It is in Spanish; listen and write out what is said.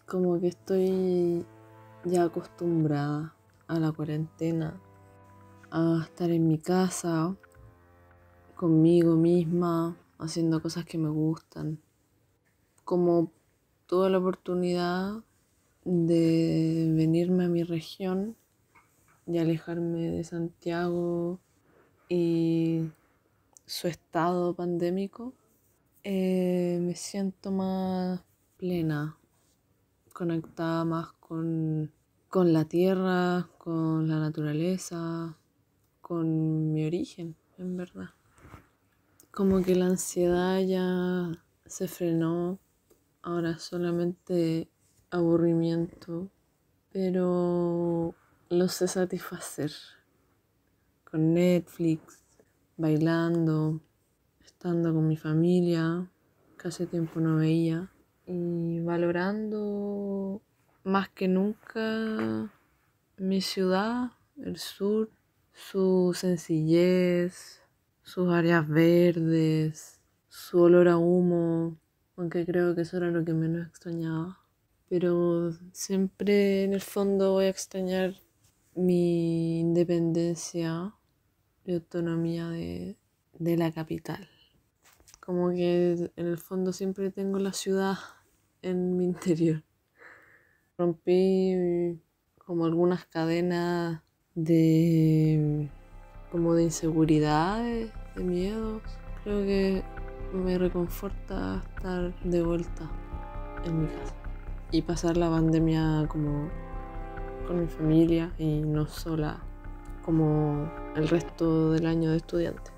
Como que estoy ya acostumbrada a la cuarentena, a estar en mi casa, conmigo misma, haciendo cosas que me gustan. Como tuve la oportunidad de venirme a mi región y alejarme de Santiago y su estado pandémico, me siento más plena, conectada más con la tierra, con la naturaleza, con mi origen, en verdad. Como que la ansiedad ya se frenó, ahora es solamente aburrimiento, pero lo sé satisfacer con Netflix, bailando, estando con mi familia, que hace tiempo no veía, y valorando más que nunca mi ciudad, el sur, su sencillez, sus áreas verdes, su olor a humo, aunque creo que eso era lo que menos extrañaba. Pero siempre en el fondo voy a extrañar mi independencia y autonomía de la capital. Como que en el fondo siempre tengo la ciudad en mi interior. Rompí como algunas cadenas de como de inseguridades, de miedos. Creo que me reconforta estar de vuelta en mi casa y pasar la pandemia como con mi familia y no sola como el resto del año de estudiante.